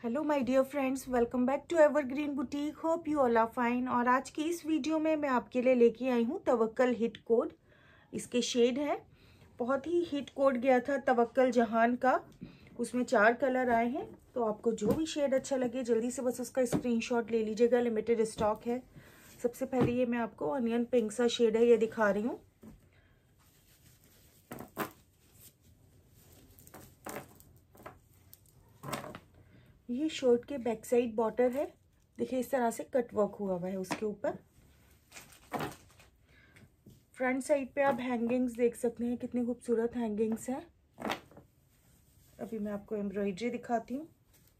Hello my dear friends, welcome back to evergreen boutique. Hope you all are fine. और आज की इस video में मैं आपके लिए लेके आई हूँ तवक्कल हिट कोड। इसके शेड हैं, बहुत ही हिट कोड गया था तवक्कल जहान का, उसमें 4 कलर आए हैं। तो आपको जो भी शेड अच्छा लगे जल्दी से बस उसका स्क्रीनशॉट ले लीजिएगा, लिमिटेड स्टॉक है। सबसे पहले ये मैं आपको ऑनियन पिंक सा शेड है ये दिखा रही हूँ। ये शर्ट के बैक साइड बॉर्डर है, देखिए इस तरह से कट वर्क हुआ हुआ है उसके ऊपर। फ्रंट साइड पे आप हैंगिंग्स देख सकते हैं, कितनी खूबसूरत हैंगिंग्स हैं। अभी मैं आपको एम्ब्रॉयडरी दिखाती हूँ।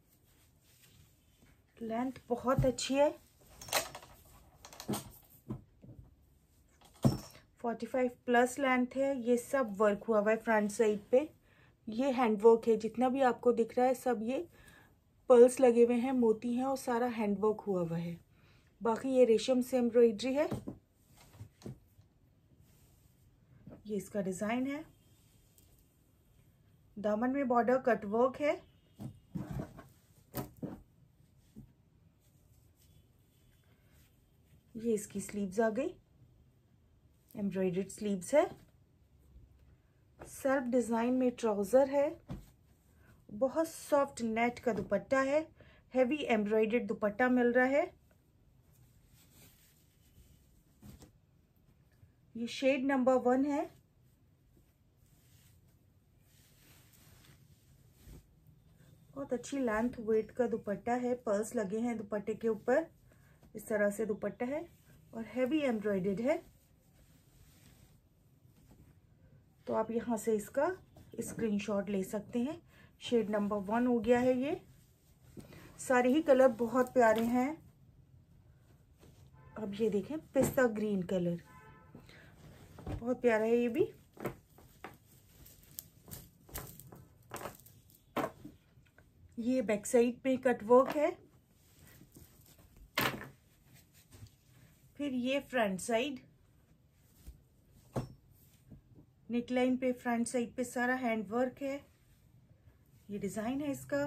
लेंथ बहुत अच्छी है, 45 प्लस लेंथ है। ये सब वर्क हुआ हुआ है फ्रंट साइड पे। ये हैंडवर्क है, जितना भी आपको दिख रहा है सब ये पर्ल्स लगे हुए हैं, मोती हैं और सारा हैंडवर्क हुआ हुआ है। बाकी ये रेशम से एम्ब्रॉयडरी है। ये इसका डिजाइन है। दामन में बॉर्डर कट वर्क है। ये इसकी स्लीव्स आ गई, एम्ब्रॉयडर्ड स्लीव्स है। सेल्फ डिजाइन में ट्राउजर है। बहुत सॉफ्ट नेट का दुपट्टा है, हेवी एम्ब्रॉयडर्ड दुपट्टा मिल रहा है। ये शेड नंबर 1 है। बहुत अच्छी लेंथ वेट का दुपट्टा है, पर्ल्स लगे हैं दुपट्टे के ऊपर, इस तरह से दुपट्टा है और हैवी एम्ब्रॉयडर्ड है। तो आप यहाँ से इसका स्क्रीनशॉट ले सकते हैं। शेड नंबर 1 हो गया है ये। सारे ही कलर बहुत प्यारे हैं। अब ये देखें, पिस्ता ग्रीन कलर बहुत प्यारा है ये भी। ये बैक साइड पे कट वर्क है। फिर ये फ्रंट साइड, नेकलाइन पे फ्रंट साइड पे सारा हैंड वर्क है। ये डिजाइन है इसका।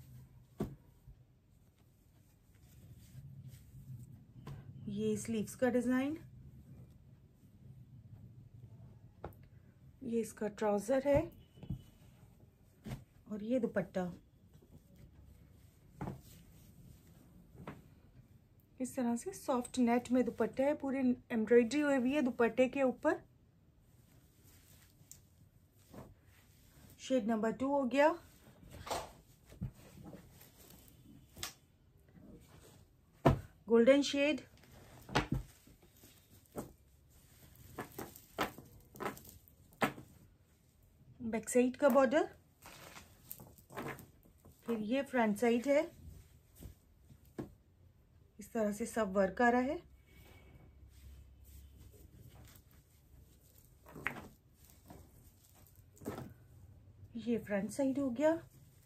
ये स्लीव्स का डिजाइन। ये इसका ट्राउजर है और ये दुपट्टा इस तरह से सॉफ्ट नेट में दुपट्टा है, पूरी एम्ब्रॉयडरी हुई हुई है दुपट्टे के ऊपर। शेड नंबर 2 हो गया। Golden shade. बैक साइड का बॉर्डर। फिर ये फ्रंट साइड है, इस तरह से सब वर्क आ रहा है। ये फ्रंट साइड हो गया।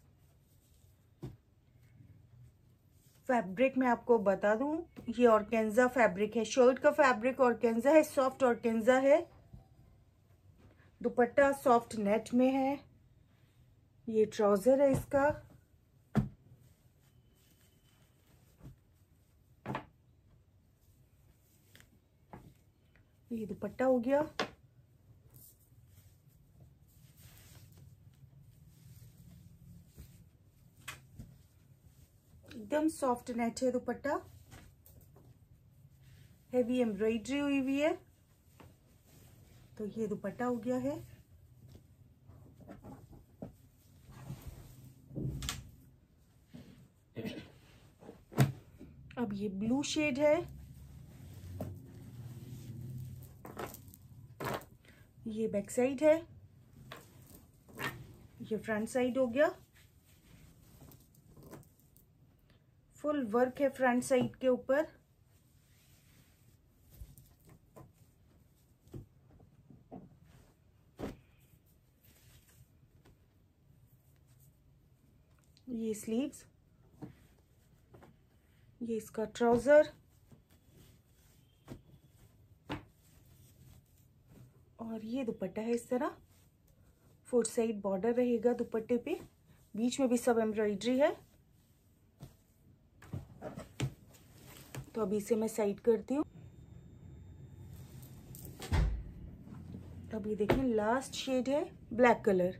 फैब्रिक मैं आपको बता दूं, ये ऑर्गेन्जा फैब्रिक है। शर्ट का फैब्रिक ऑर्गेन्जा है, सॉफ्ट ऑर्गेन्जा है। दुपट्टा सॉफ्ट नेट में है। ये ट्राउजर है इसका। ये दुपट्टा हो गया। एकदम सॉफ्ट नेट है दुपट्टा, हेवी एम्ब्रॉयडरी हुई हुई है। तो ये दुपट्टा हो गया है। अब ये ब्लू शेड है। ये बैक साइड है। ये फ्रंट साइड हो गया। फुल वर्क है फ्रंट साइड के ऊपर। ये स्लीव्स, ये इसका ट्राउजर और ये दुपट्टा है। इस तरह 4 साइड बॉर्डर रहेगा दुपट्टे पे, बीच में भी सब एम्ब्रॉयडरी है। तो अभी इसे मैं साइड करती हूँ। अभी देखें लास्ट शेड है ब्लैक कलर।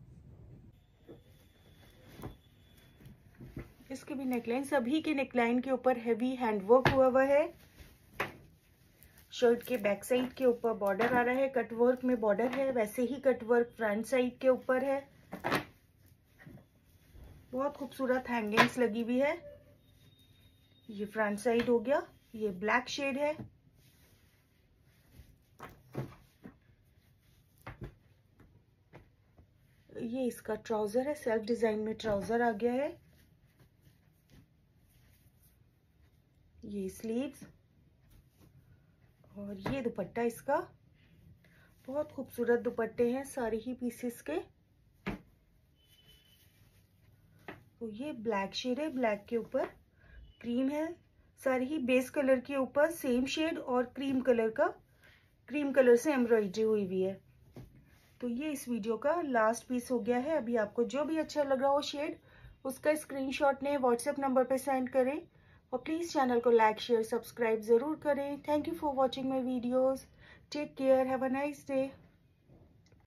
इसके भी नेकलाइन, सभी के नेकलाइन के ऊपर हैवी हैंडवर्क हुआ है। शर्ट के बैक साइड के ऊपर बॉर्डर आ रहा है, कटवर्क में बॉर्डर है, वैसे ही कटवर्क फ्रंट साइड के ऊपर है। बहुत खूबसूरत हैंगिंग्स लगी हुई है। ये फ्रंट साइड हो गया, ये ब्लैक शेड है। ये इसका ट्राउजर है, सेल्फ डिजाइन में ट्राउजर आ गया है। ये स्लीव्स और ये दुपट्टा इसका। बहुत खूबसूरत दुपट्टे हैं सारे ही पीसेस के। तो ये ब्लैक शेड है, ब्लैक के ऊपर क्रीम है। सारी ही बेस कलर के ऊपर सेम शेड और क्रीम कलर से एम्ब्रॉयडरी हुई हुई है। तो ये इस वीडियो का लास्ट पीस हो गया है। अभी आपको जो भी अच्छा लग रहा हो शेड, उसका स्क्रीनशॉट लें, व्हाट्सएप नंबर पे सेंड करें और प्लीज़ चैनल को लाइक शेयर सब्सक्राइब ज़रूर करें। Thank you for watching my videos. Take care, have a nice day.